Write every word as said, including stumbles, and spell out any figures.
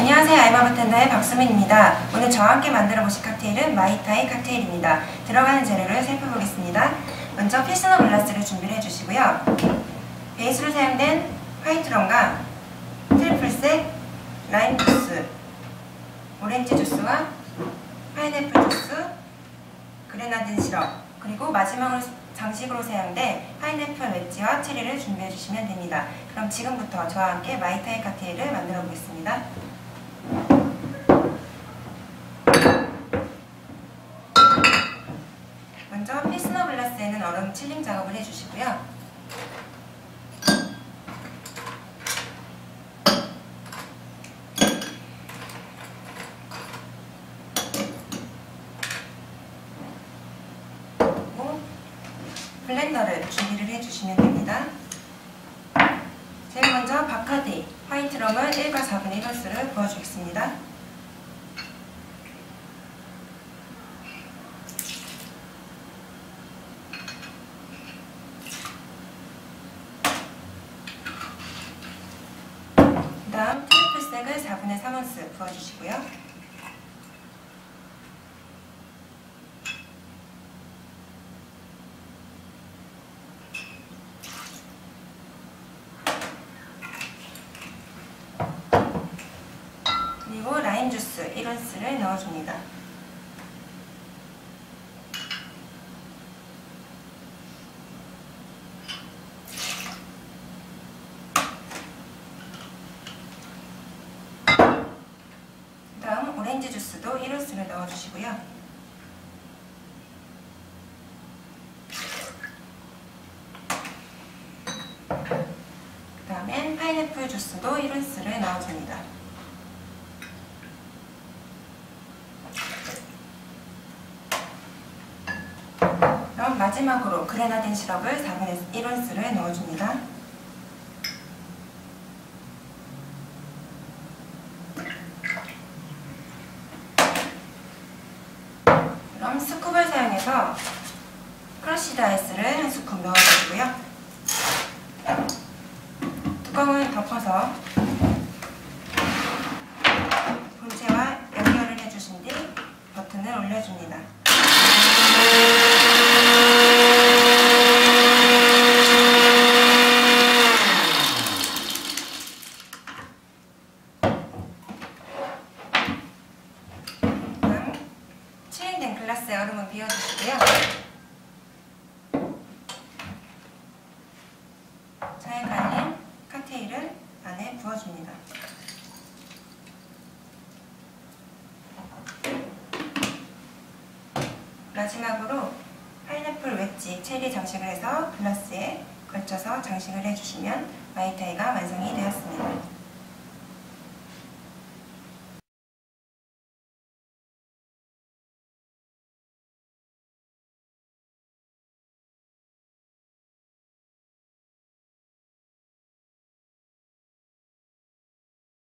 안녕하세요. 아이마 바텐더의 박수민입니다. 오늘 저와 함께 만들어 보실 칵테일은 마이타이 칵테일입니다. 들어가는 재료를 살펴보겠습니다. 먼저 필스너 글라스를 준비를 해주시고요. 베이스로 사용된 화이트럼과 트리플색 라임 주스, 오렌지 주스와 파인애플 주스, 그레나딘 시럽, 그리고 마지막으로 장식으로 사용된 파인애플 웨지와 체리를 준비해 주시면 됩니다. 그럼 지금부터 저와 함께 마이타이 칵테일을 만들어 보겠습니다. 먼저 필스너 글라스에는 얼음 칠링 작업을 해주시고요. 그리고 블렌더를 준비를 해주시면 됩니다. 제일 먼저 바카디 화이트럼을 일과 사분의 일 호스를 부어주겠습니다. 그 다음 트리플색을 사분의 삼 호스 부어주시고요. 그리고 라임 주스 일 호스를 넣어줍니다. 그 다음 오렌지 주스도 일 호스를 넣어주시고요. 그 다음엔 파인애플 주스도 일 호스를 넣어줍니다. 그럼 마지막으로 그레나딘 시럽을 사분의 일 호스를 넣어줍니다. 그럼 스쿱을 사용해서 크러쉬드 아이스를 한 스쿱 넣어주시고요. 뚜껑을 덮어서 본체와 연결을 해주신 뒤 버튼을 올려줍니다. 칠링된 글라스에 얼음을 비워주시고요. 잘 갈린 칵테일을 안에 부어줍니다. 마지막으로 파인애플 웨지, 체리 장식을 해서 글라스에 걸쳐서 장식을 해주시면 마이타이가 완성이 되었습니다.